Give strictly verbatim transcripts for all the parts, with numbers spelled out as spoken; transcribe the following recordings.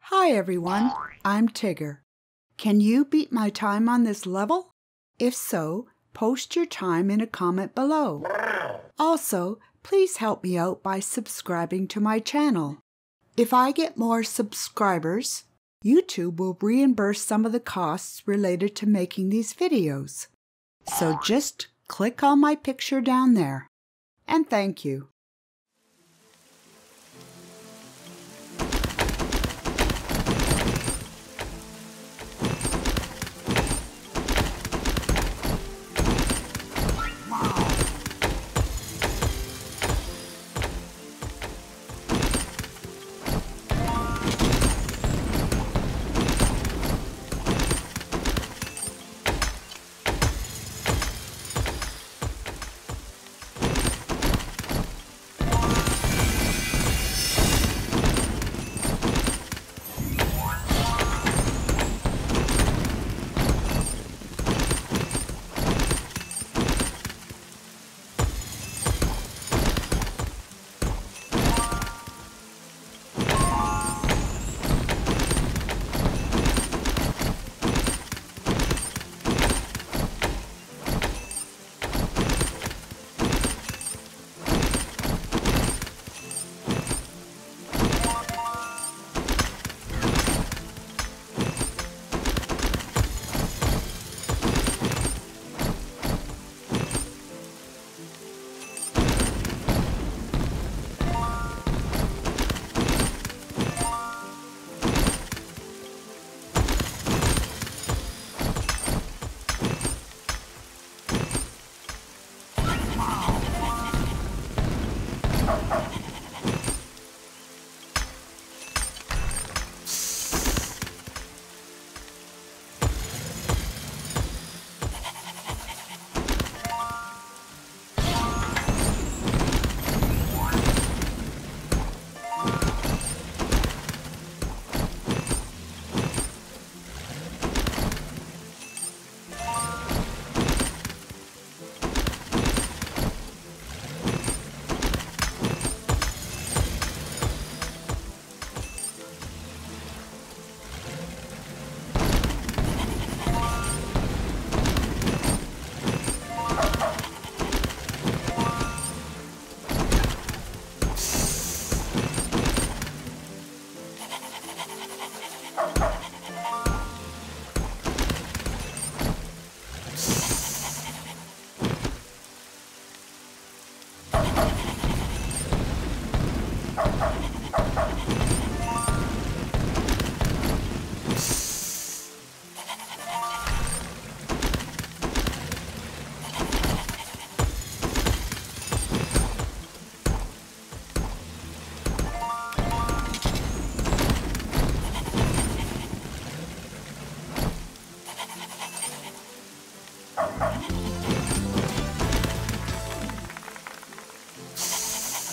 Hi everyone, I'm Tigger. Can you beat my time on this level? If so, post your time in a comment below. Also, please help me out by subscribing to my channel. If I get more subscribers, YouTube will reimburse some of the costs related to making these videos. So just click on my picture down there. And thank you.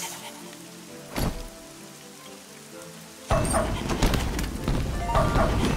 You